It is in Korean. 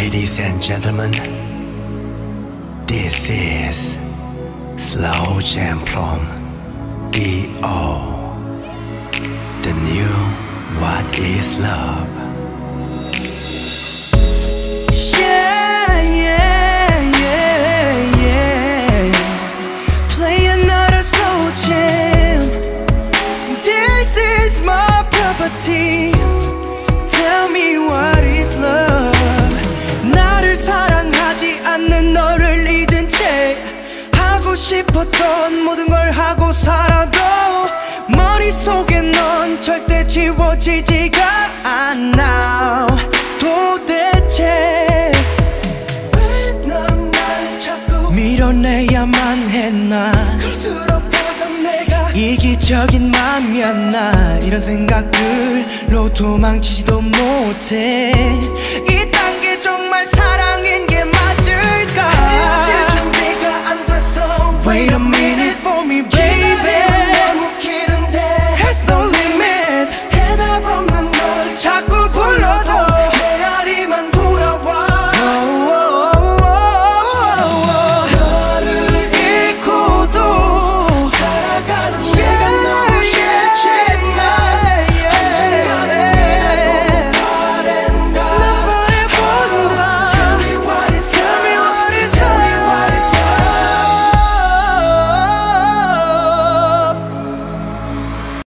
Ladies and gentlemen, this is Slow Jam from D.O. The new What is Love? Yeah, yeah, yeah, yeah. Play another slow jam. This is my property. Tell me what is love? 나를 사랑하지 않는 너를 잊은 채 하고 싶었던 모든 걸 하고 살아도 머릿속에 넌 절대 지워지지가 않아. 도대체 왜 넌 날 자꾸 밀어내야만 했나? 그럴수록 벗은 내가 이기적인 맘이었나? 이런 생각들로 도망치지도 못해.